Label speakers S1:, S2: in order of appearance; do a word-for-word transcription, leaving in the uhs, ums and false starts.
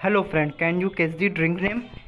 S1: Hello friend, can you guess the drink name?